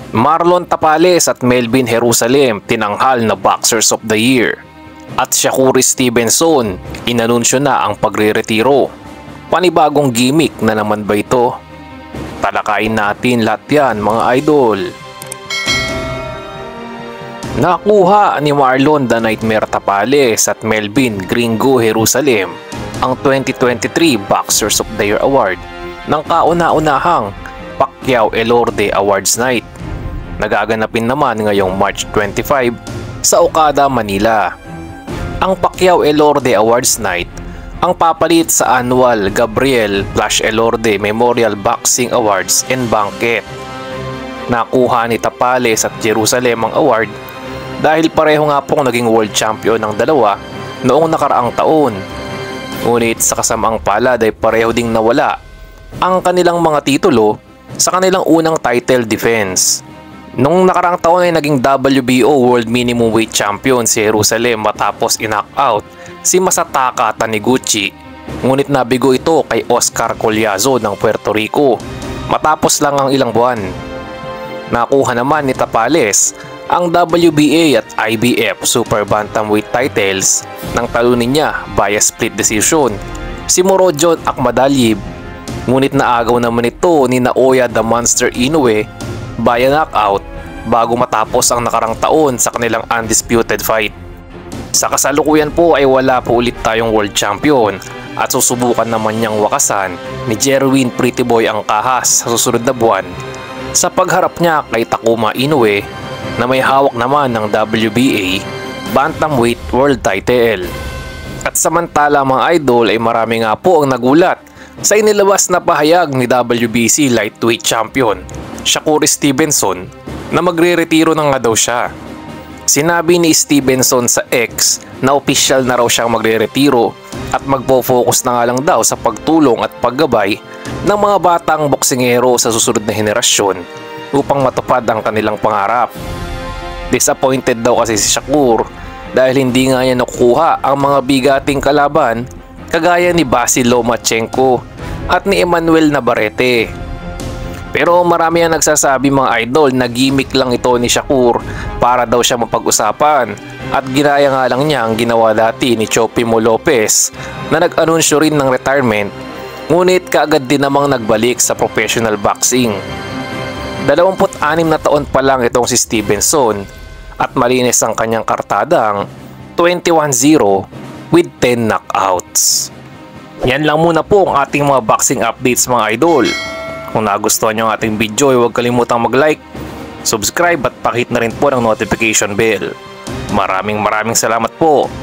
Marlon Tapales at Melvin Jerusalem tinanghal na Boxers of the Year. At Shakur Stevenson, inanunsyo na ang pagre-retiro. Panibagong gimmick na naman ba ito? Talakayin natin lahat yan mga idol. Nakuha ni Marlon The Nightmare Tapales at Melvin Gringo Jerusalem ang 2023 Boxers of the Year Award ng kauna-unahang Pacquiao Elorde Awards Night. Nagaganapin naman ngayong March 25 sa Okada, Manila. Ang Pacquiao Elorde Awards Night ang papalit sa annual Gabriel Elorde Memorial Boxing Awards and Banquet. Nakuha ni Tapales at Jerusalem ang award dahil pareho nga pong naging world champion ng dalawa noong nakaraang taon. Ngunit sa kasamaang palad ay pareho ding nawala ang kanilang mga titulo sa kanilang unang title defense. Nung nakaraang taon ay naging WBO World Minimum Weight Champion si Jerusalem matapos i-knockout si Masataka Taniguchi. Ngunit nabigo ito kay Oscar Collazo ng Puerto Rico matapos lang ang ilang buwan. Nakuha naman ni Tapales ang WBA at IBF Super Bantamweight titles nang talunin niya via split decision si Murodjon Akhmadaliev. Ngunit naagaw naman ito ni Naoya the Monster Inoue via knockout bago matapos ang nakarang taon sa kanilang undisputed fight. Sa kasalukuyan po ay wala po ulit tayong world champion at susubukan naman niyang wakasan ni Jerwin Pretty Boy ang kahas sa susunod na buwan sa pagharap niya kay Takuma Inoue na may hawak naman ng WBA Bantamweight World Title. At samantala mga idol ay marami nga po ang nagulat sa inilabas na pahayag ni WBC Lightweight Champion Shakur Stevenson na magre-retiro na nga daw siya. Sinabi ni Stevenson sa X na opisyal na raw siyang magre-retiro at magpo-focus na nga lang daw sa pagtulong at paggabay ng mga batang boksingero sa susunod na henerasyon upang matupad ang kanilang pangarap. Disappointed daw kasi si Shakur dahil hindi nga niya nakukuha ang mga bigating kalaban kagaya ni Vasyl Lomachenko at ni Emmanuel Navarrete. Pero marami ang nagsasabi mga idol na gimmick lang ito ni Shakur para daw siya mapag-usapan at ginaya nga lang niya ang ginawa dati ni Chopimo Lopez na nag-anunsyo rin ng retirement ngunit kaagad din namang nagbalik sa professional boxing. 26 na taon pa lang itong si Stevenson at malinis ang kanyang kartadang 21-0 with 10 knockouts. Yan lang muna po ang ating mga boxing updates mga idol. Kung nagustuhan nyo ang ating video, huwag kalimutang mag-like, subscribe at pakihit na rin po ng notification bell. Maraming salamat po.